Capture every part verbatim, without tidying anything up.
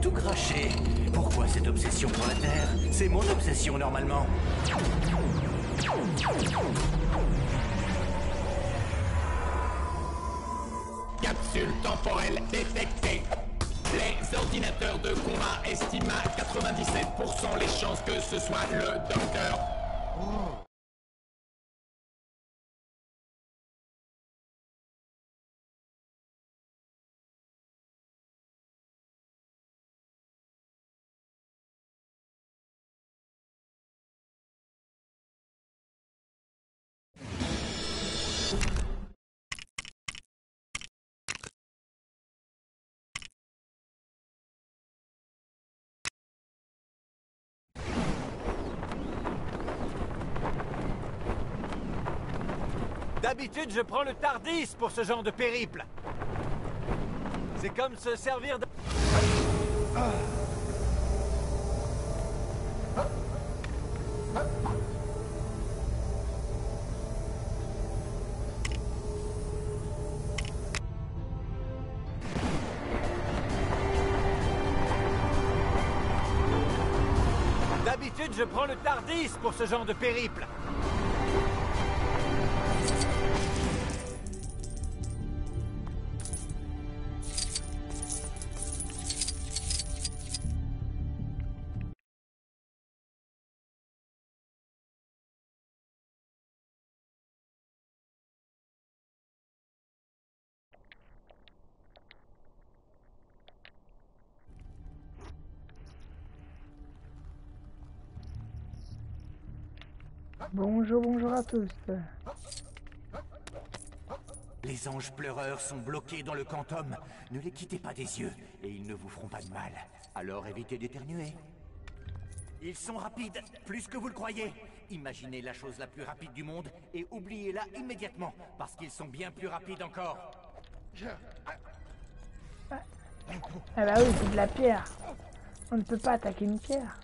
tout craché. Pourquoi cette obsession pour la Terre? C'est mon obsession normalement. Capsule temporelle détectée. Les ordinateurs de combat estiment à quatre-vingt-dix-sept pour cent les chances que ce soit le docteur. D'habitude, je prends le Tardis pour ce genre de périple. C'est comme se servir de... D'habitude, je prends le Tardis pour ce genre de périple. Bonjour, bonjour à tous. Les anges pleureurs sont bloqués dans le quantum. Ne les quittez pas des yeux, et ils ne vous feront pas de mal. Alors évitez d'éternuer. Ils sont rapides, plus que vous le croyez. Imaginez la chose la plus rapide du monde, et oubliez-la immédiatement, parce qu'ils sont bien plus rapides encore. Ah bah oui, c'est de la pierre. On ne peut pas attaquer une pierre.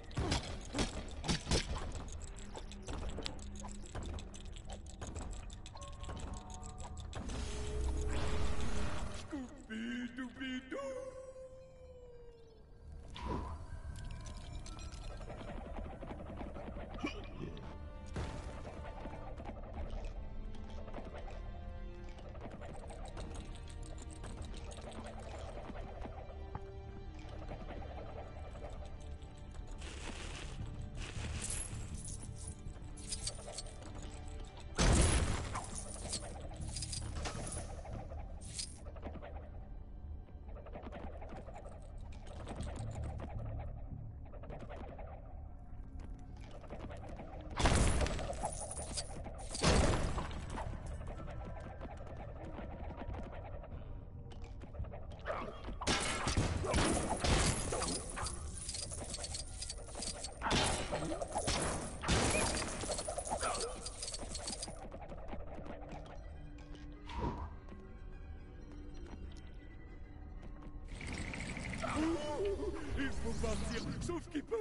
Il faut partir, sauf qu'il peut.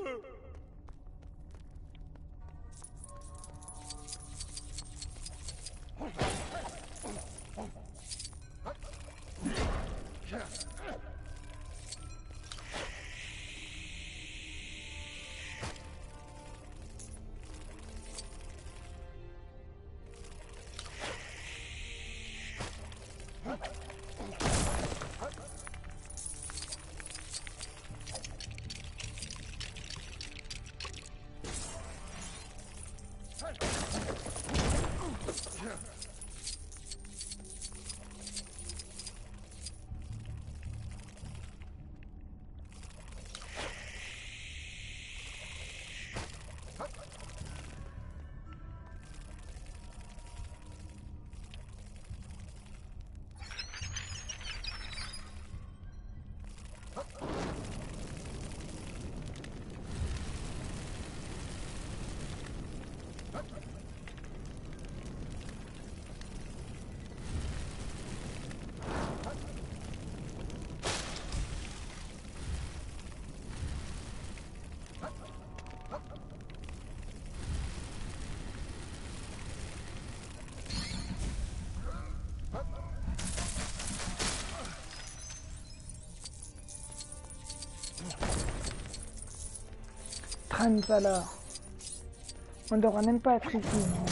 Trans alors. On devrait même pas être ici. Mais...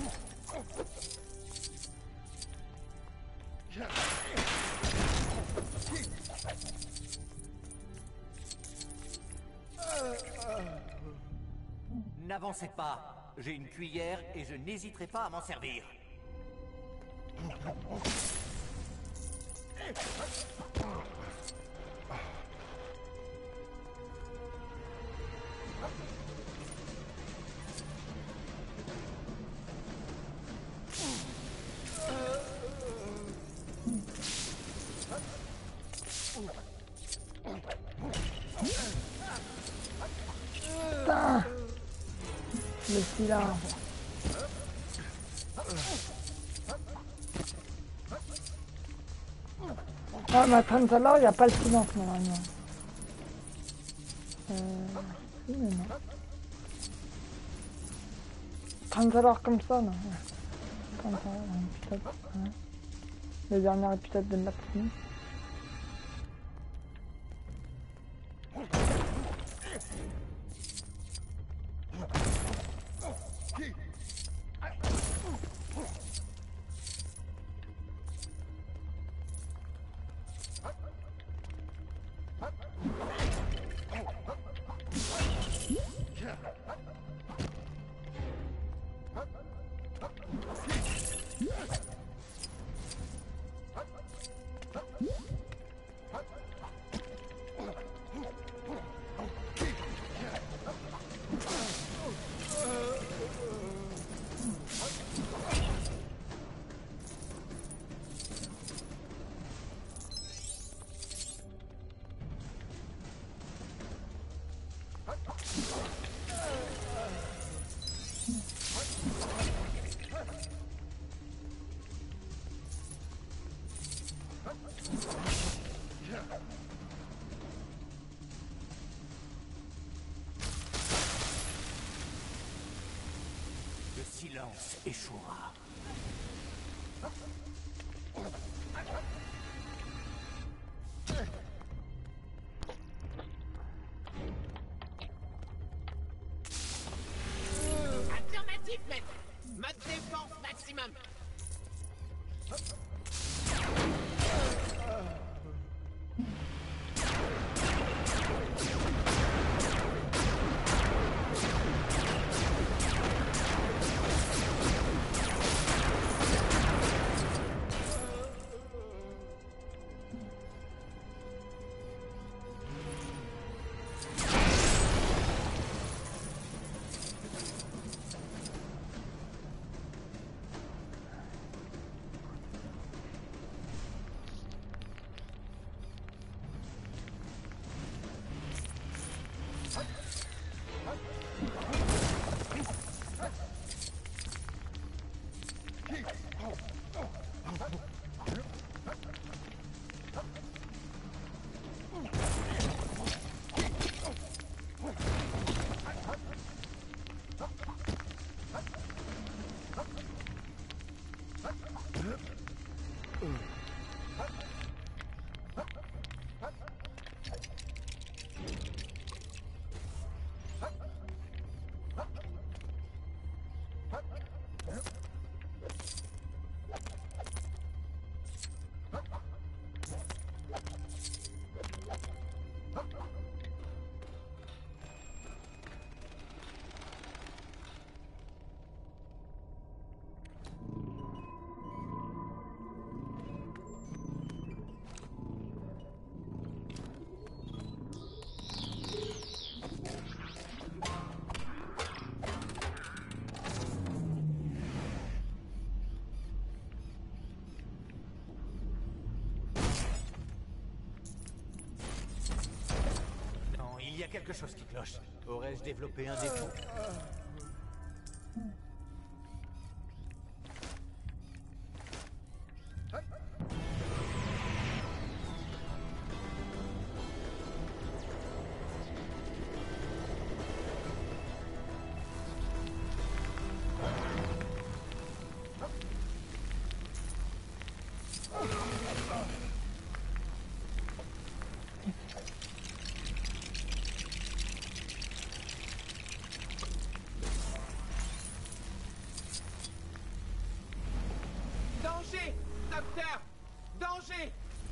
N'avancez pas. J'ai une cuillère et je n'hésiterai pas à m'en servir. Putain, le silence. Ah, ma Transalore, il n'y a pas le silence normalement. Euh... Oui, mais non. Transalore comme ça, non. Transalore, un épisode. Hein. Le dernier épisode de Maxime. Le silence échouera. Affirmatif, maître. Mode défense maximum. Il y a quelque chose qui cloche. Aurais-je développé un défaut? Docteur! Danger!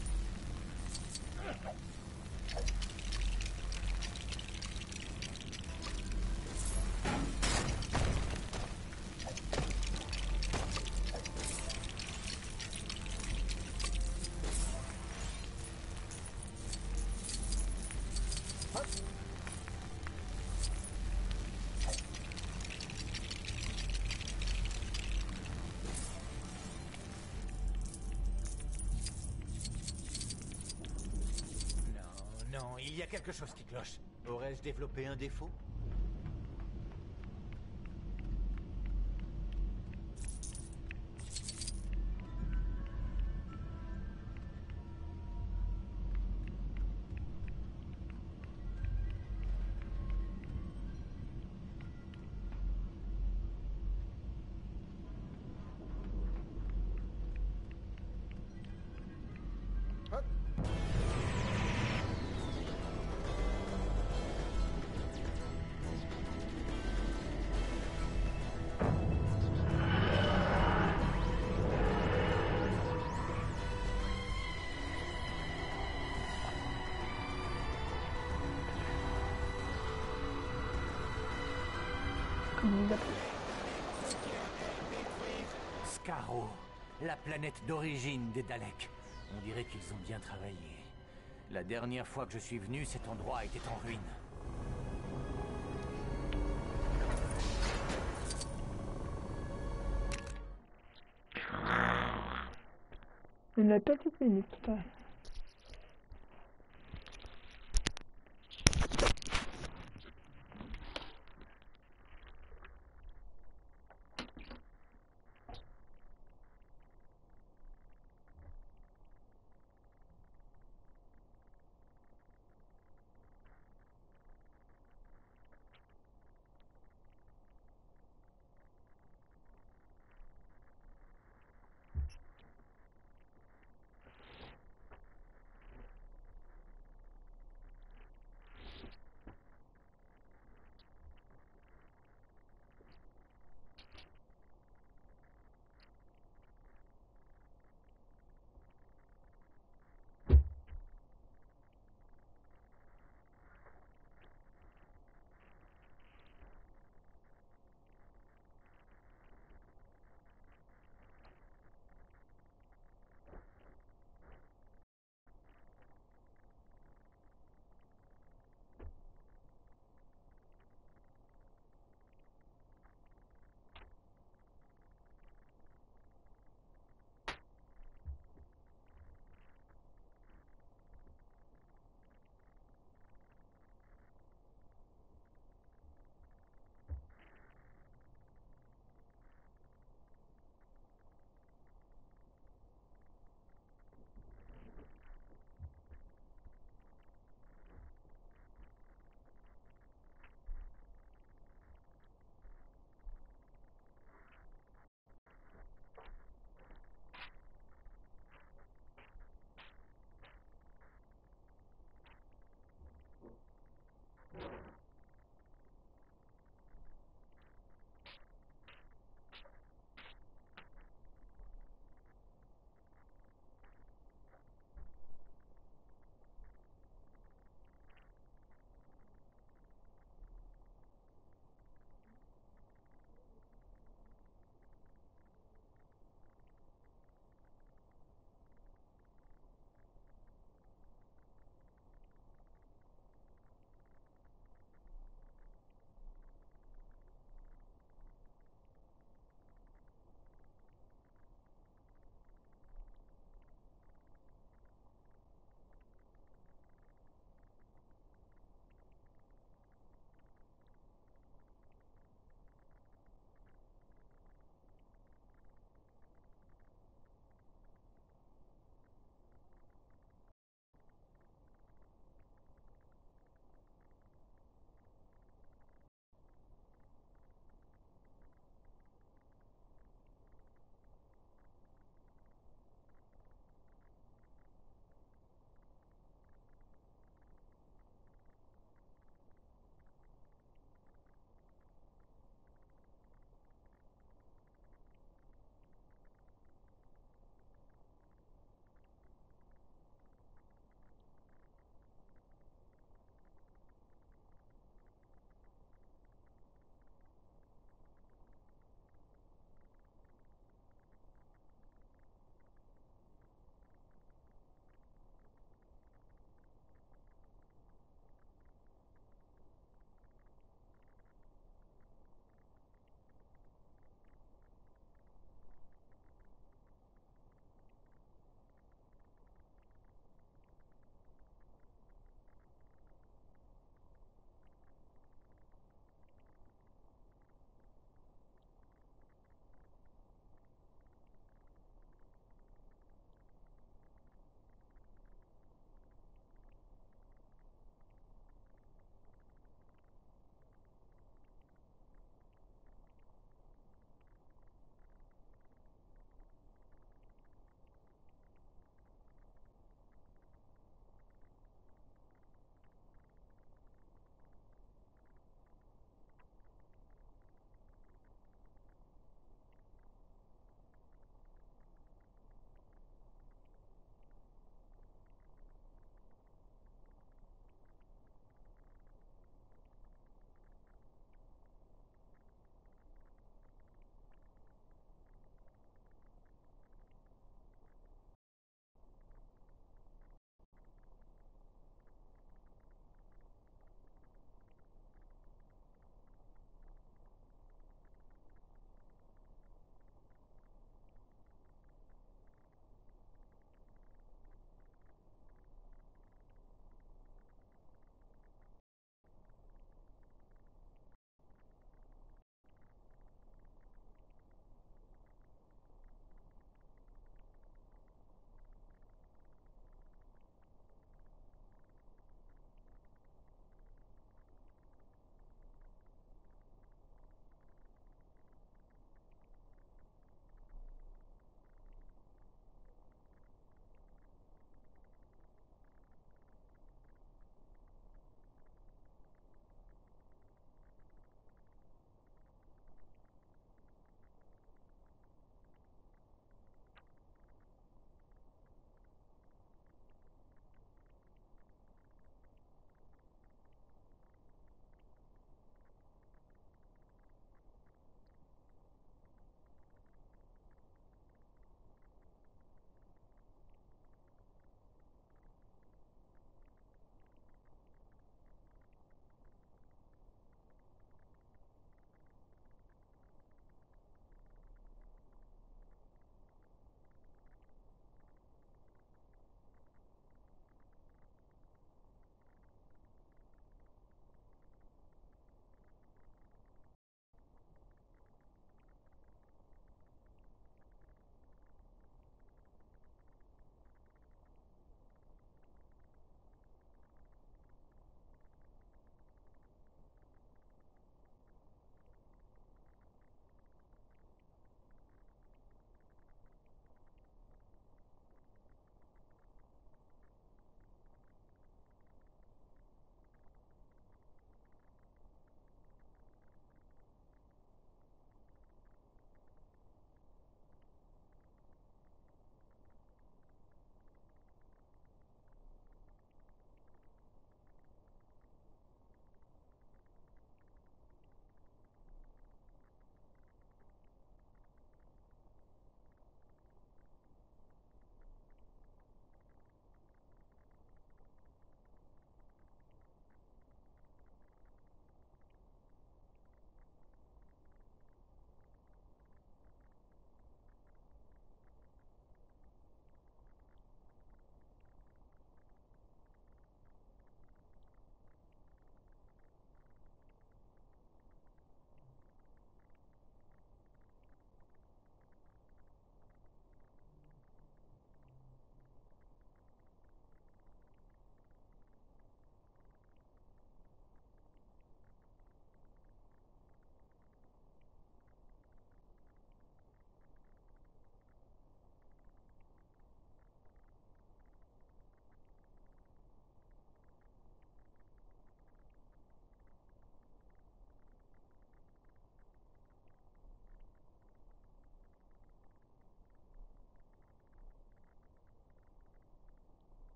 Non, il y a quelque chose qui cloche. Aurais-je développé un défaut? Skaro, la planète d'origine des Daleks. On dirait qu'ils ont bien travaillé. La dernière fois que je suis venu, cet endroit était en ruine. Une petite minute.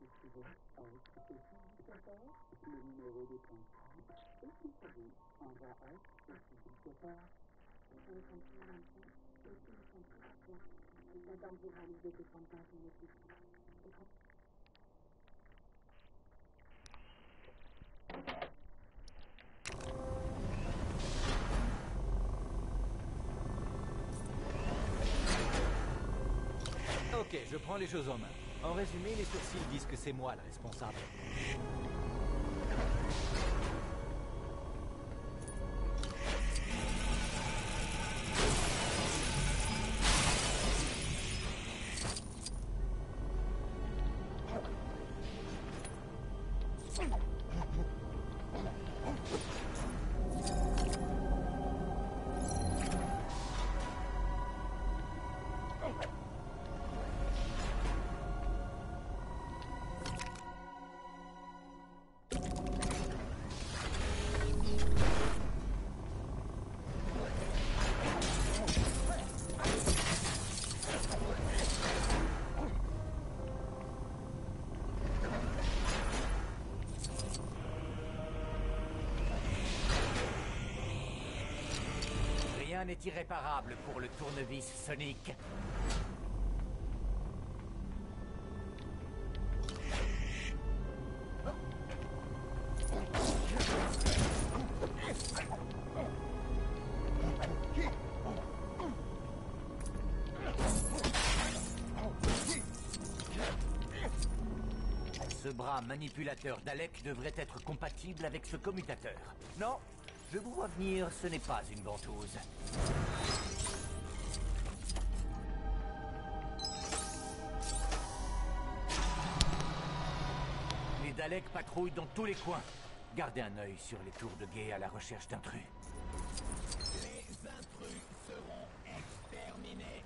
Ok, je prends les choses en main. En résumé, les sourcils disent que c'est moi le responsable. Rien n'est irréparable pour le tournevis Sonic. Ce bras manipulateur d'Alec devrait être compatible avec ce commutateur. Non, je vous vois venir, ce n'est pas une ventouse. Les Daleks patrouillent dans tous les coins. Gardez un œil sur les tours de guet à la recherche d'intrus. Les intrus seront exterminés.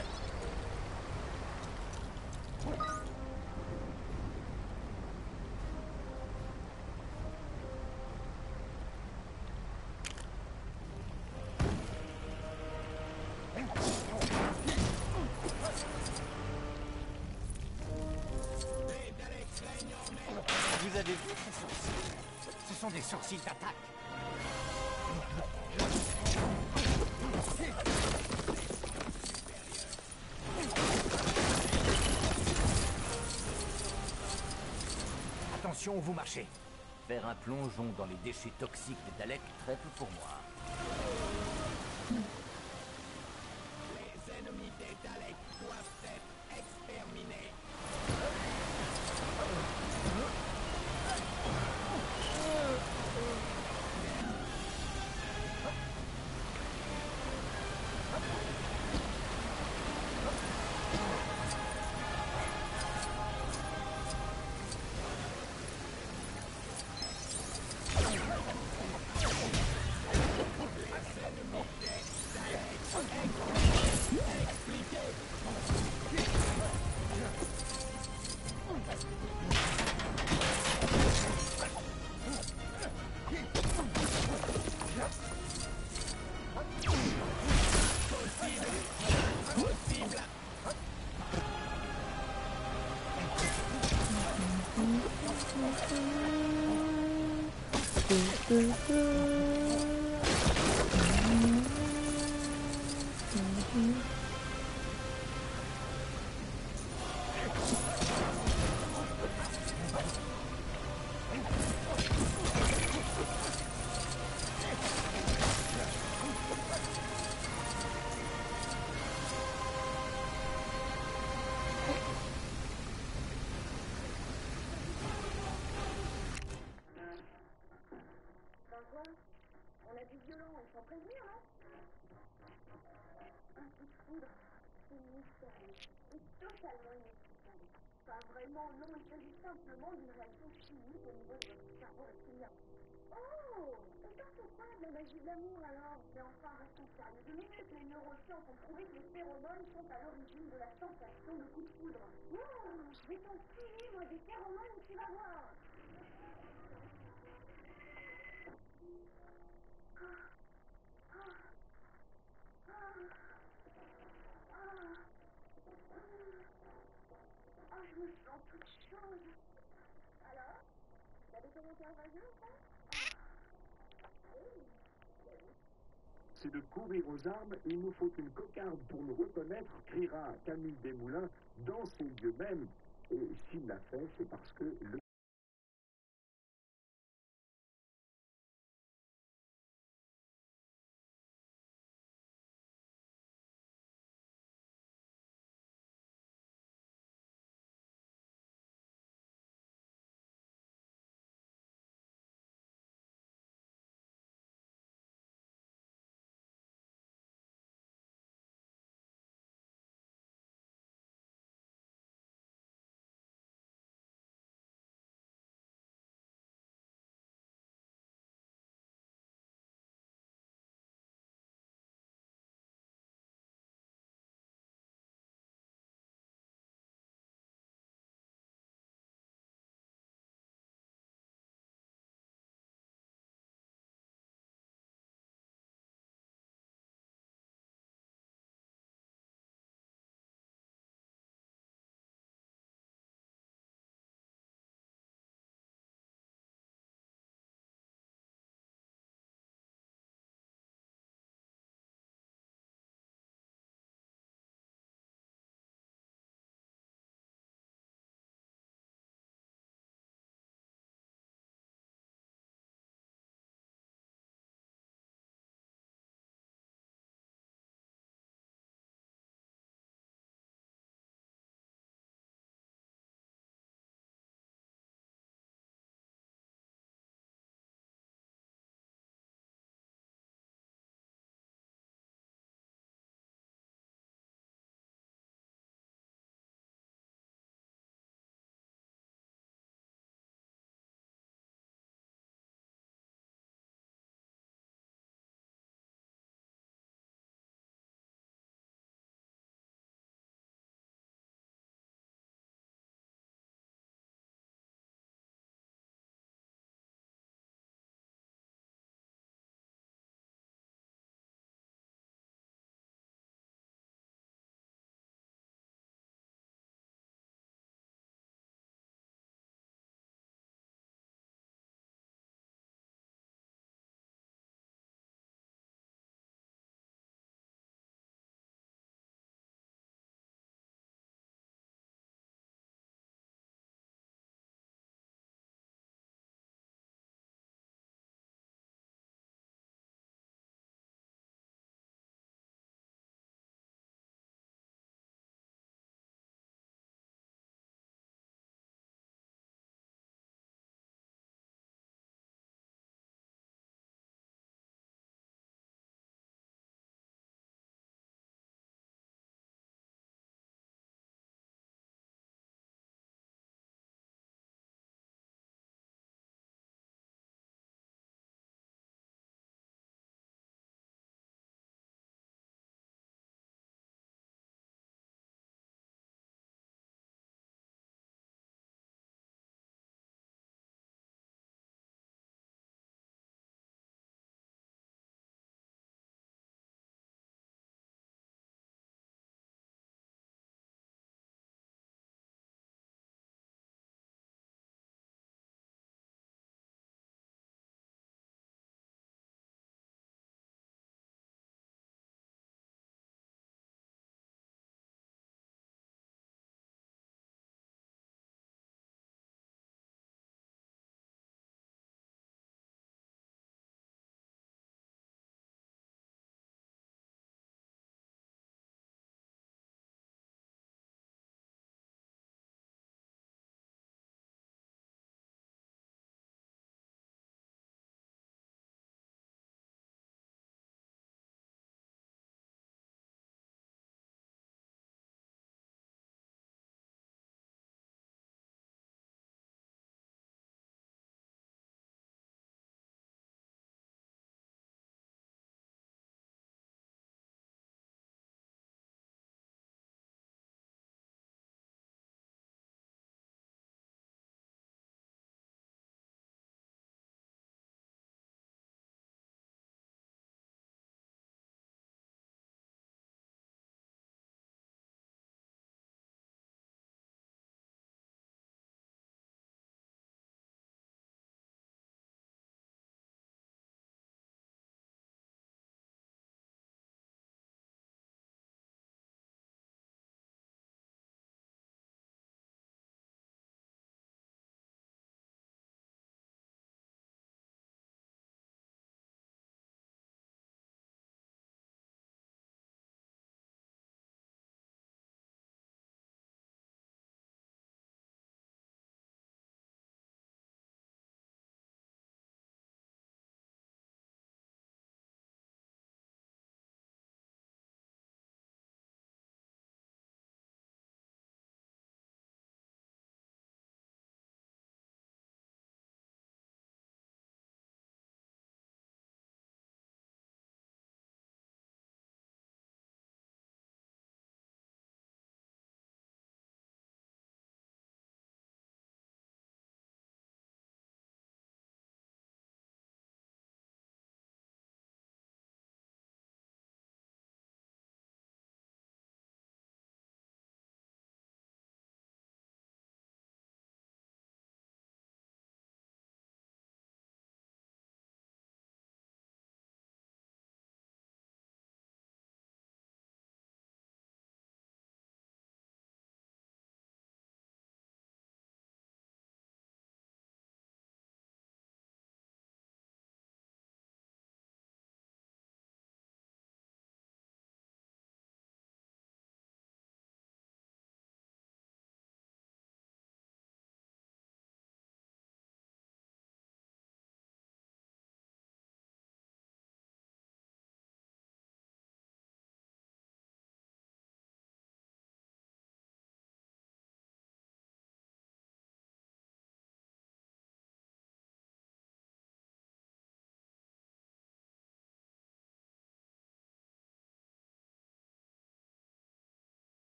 Vous avez vu ces sourcils? Ce sont des sourcils d'attaque. Attention où vous marchez. Faire un plongeon dans les déchets toxiques des Daleks, très peu pour moi. Les ennemis des Daleks doivent être exterminés. On a du violon, ils sont prévenus, hein? Un coup de foudre, c'est mystérieux et totalement inexplicable. Pas vraiment, non, il s'agit simplement d'une réaction chimique au niveau de votre cerveau reptilien. Oh! Et ça c'est quoi de la magie de l'amour alors? Mais enfin, restons sérieux deux minutes, les neurosciences ont prouvé que les phéromones sont à l'origine de la sensation de coup de foudre. Oh! Mais ton stylé, moi, des phéromones, tu vas voir! Ah, je me sens toute chaude. C'est de courir aux armes, il nous faut une cocarde pour nous reconnaître, criera Camille Desmoulins dans ses lieux mêmes. Et s'il l'a fait, c'est parce que le